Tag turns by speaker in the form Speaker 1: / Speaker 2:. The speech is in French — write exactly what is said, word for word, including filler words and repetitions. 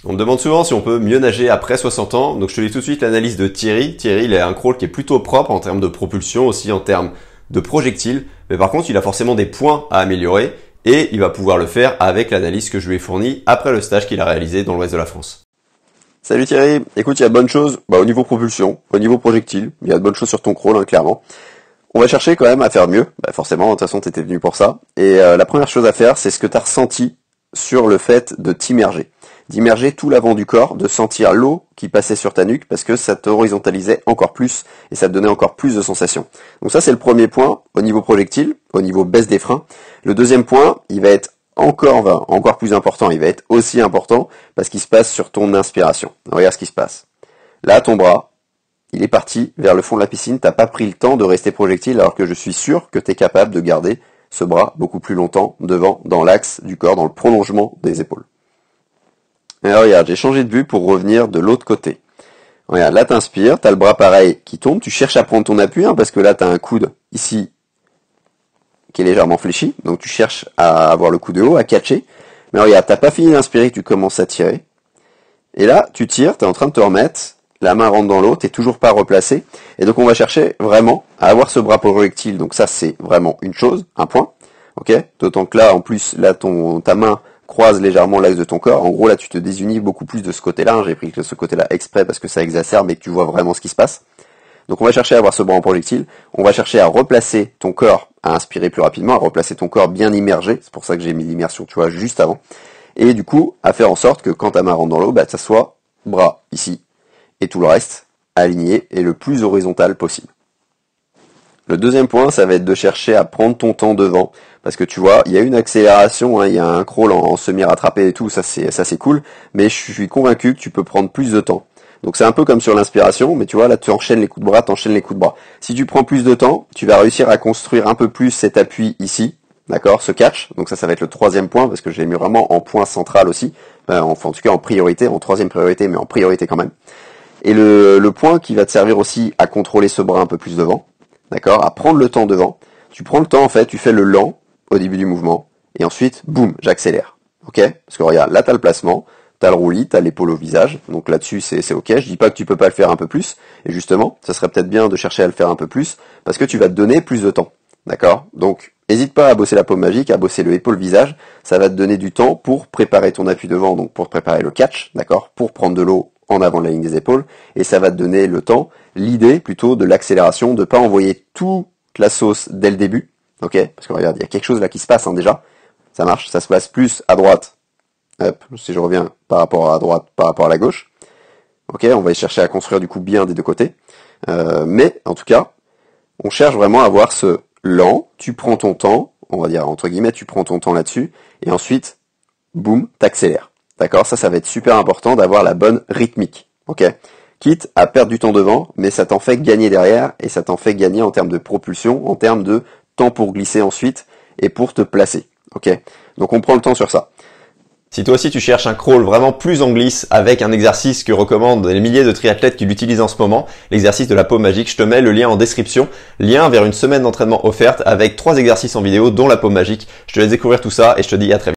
Speaker 1: On me demande souvent si on peut mieux nager après soixante ans, donc je te lis tout de suite l'analyse de Thierry. Thierry, il a un crawl qui est plutôt propre en termes de propulsion, aussi en termes de projectiles, mais par contre il a forcément des points à améliorer et il va pouvoir le faire avec l'analyse que je lui ai fournie après le stage qu'il a réalisé dans l'ouest de la France.
Speaker 2: Salut Thierry, écoute, il y a de bonnes choses bah, au niveau propulsion, au niveau projectile, il y a de bonnes choses sur ton crawl, hein, clairement. On va chercher quand même à faire mieux, bah, forcément, de toute façon t'étais venu pour ça. Et euh, la première chose à faire, c'est ce que tu as ressenti sur le fait de t'immerger. D'immerger tout l'avant du corps, de sentir l'eau qui passait sur ta nuque, parce que ça t'horizontalisait encore plus, et ça te donnait encore plus de sensations. Donc ça c'est le premier point, au niveau projectile, au niveau baisse des freins. Le deuxième point, il va être encore, encore plus important, il va être aussi important, parce qu'il se passe sur ton inspiration. Regarde ce qui se passe. Là, ton bras, il est parti vers le fond de la piscine, t'as pas pris le temps de rester projectile, alors que je suis sûr que tu es capable de garder ce bras beaucoup plus longtemps devant, dans l'axe du corps, dans le prolongement des épaules. Alors regarde, j'ai changé de vue pour revenir de l'autre côté. Regarde, là t'inspires, t'as le bras pareil qui tombe, tu cherches à prendre ton appui, hein, parce que là t'as un coude ici qui est légèrement fléchi, donc tu cherches à avoir le coude haut, à catcher. Mais regarde, t'as pas fini d'inspirer, tu commences à tirer. Et là, tu tires, t'es en train de te remettre, la main rentre dans l'eau, t'es toujours pas replacé. Et donc on va chercher vraiment à avoir ce bras projectile. Donc ça c'est vraiment une chose, un point. Ok. D'autant que là, en plus, là ton ta main croise légèrement l'axe de ton corps. En gros, là tu te désunis beaucoup plus de ce côté-là. Hein. J'ai pris ce côté-là exprès parce que ça exacerbe et que tu vois vraiment ce qui se passe. Donc on va chercher à avoir ce bras en projectile. On va chercher à replacer ton corps, à inspirer plus rapidement, à replacer ton corps bien immergé. C'est pour ça que j'ai mis l'immersion, tu vois, juste avant. Et du coup, à faire en sorte que quand ta main rentre dans l'eau, bah, ça soit bras ici et tout le reste aligné et le plus horizontal possible. Le deuxième point, ça va être de chercher à prendre ton temps devant, parce que tu vois, il y a une accélération, hein, il y a un crawl en, en semi-rattrapé et tout, ça c'est ça c'est cool, mais je suis convaincu que tu peux prendre plus de temps. Donc c'est un peu comme sur l'inspiration, mais tu vois, là tu enchaînes les coups de bras, tu enchaînes les coups de bras. Si tu prends plus de temps, tu vas réussir à construire un peu plus cet appui ici, d'accord, ce catch. Donc ça, ça va être le troisième point, parce que je l'ai mis vraiment en point central aussi, euh, enfin en tout cas en priorité, en troisième priorité, mais en priorité quand même. Et le, le point qui va te servir aussi à contrôler ce bras un peu plus devant, d'accord, à prendre le temps devant. Tu prends le temps en fait, tu fais le lent au début du mouvement, et ensuite, boum, j'accélère. Ok? Parce que regarde, là t'as le placement, t'as le roulis, t'as l'épaule au visage, donc là-dessus c'est c'est ok. Je dis pas que tu peux pas le faire un peu plus, et justement, ça serait peut-être bien de chercher à le faire un peu plus, parce que tu vas te donner plus de temps. D'accord? Donc, n'hésite pas à bosser la paume magique, à bosser le épaule-visage, ça va te donner du temps pour préparer ton appui devant, donc pour préparer le catch, d'accord? Pour prendre de l'eau en avant de la ligne des épaules, et ça va te donner le temps, l'idée plutôt de l'accélération, de pas envoyer toute la sauce dès le début, ok? Parce que regarde, il y a quelque chose là qui se passe, hein, déjà. Ça marche, ça se passe plus à droite. Hop, si je reviens par rapport à droite, par rapport à la gauche. Ok, on va chercher à construire du coup bien des deux côtés. Euh, mais, en tout cas, on cherche vraiment à avoir ce lent, tu prends ton temps, on va dire entre guillemets, tu prends ton temps là-dessus, et ensuite, boum, t'accélères. D'accord? Ça, ça va être super important d'avoir la bonne rythmique. Ok? Quitte à perdre du temps devant, mais ça t'en fait gagner derrière, et ça t'en fait gagner en termes de propulsion, en termes de temps pour glisser ensuite, et pour te placer. Ok? Donc on prend le temps sur ça.
Speaker 1: Si toi aussi tu cherches un crawl vraiment plus en glisse avec un exercice que recommandent les milliers de triathlètes qui l'utilisent en ce moment, l'exercice de la paume magique, je te mets le lien en description, lien vers une semaine d'entraînement offerte avec trois exercices en vidéo dont la paume magique. Je te laisse découvrir tout ça et je te dis à très vite.